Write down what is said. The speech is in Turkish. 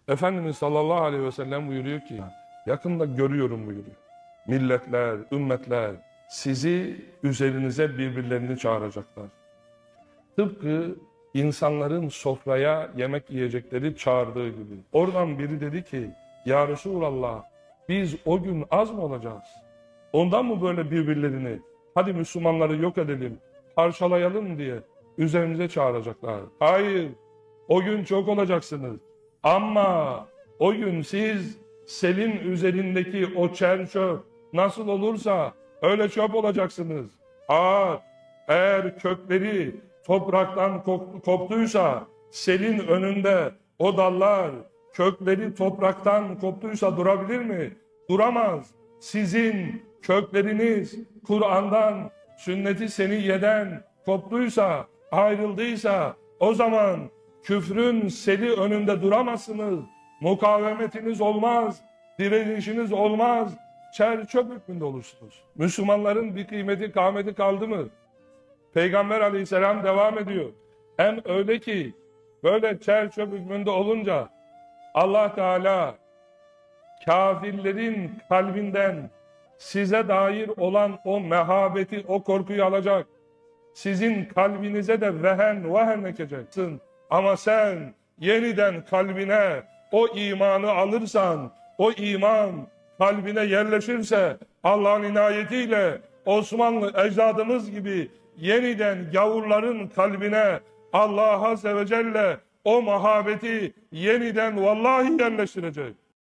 Efendimiz sallallahu aleyhi ve sellem buyuruyor ki, yakında görüyorum buyuruyor. Milletler, ümmetler sizi üzerinize birbirlerini çağıracaklar. Tıpkı insanların sofraya yemek yiyecekleri çağırdığı gibi. Oradan biri dedi ki, ya Resulallah biz o gün az mı olacağız? Ondan mı böyle birbirlerini, hadi Müslümanları yok edelim, parçalayalım diye üzerimize çağıracaklar? Hayır, o gün çok olacaksınız. Ama o gün siz selin üzerindeki o çer çöp nasıl olursa öyle çöp olacaksınız. Ağaç eğer kökleri topraktan koptuysa, selin önünde o dallar kökleri topraktan koptuysa durabilir mi? Duramaz. Sizin kökleriniz Kur'an'dan, sünnet-i seniyyeden koptuysa, ayrıldıysa o zaman küfrün seli önünde duramazsınız. Mukavemetiniz olmaz, direnişiniz olmaz. Çer çöp hükmünde olursunuz. Müslümanların bir kıymeti, kâmeti kaldı mı? Peygamber aleyhisselam devam ediyor. Hem öyle ki böyle çer çöp hükmünde olunca Allah Teala kafirlerin kalbinden size dair olan o mehabeti, o korkuyu alacak. Sizin kalbinize de vehen ekeceksin. Ama sen yeniden kalbine o imanı alırsan, o iman kalbine yerleşirse Allah'ın inayetiyle Osmanlı ecdadımız gibi yeniden gavurların kalbine Allah Azze ve Celle o muhabbeti yeniden vallahi yerleştirecek.